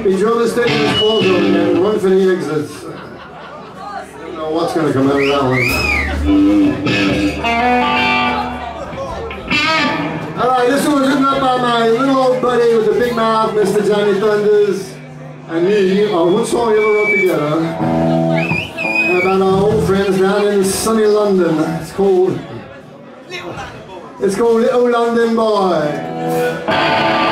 He drove the stick in his clothes over again and went for the exits. I don't know what's going to come out of that one. Alright, this one was written up by my little old buddy with the big mouth, Mr. Johnny Thunders, and me on one song we ever wrote together. And about our old friends down in sunny London. It's called Little London Boy.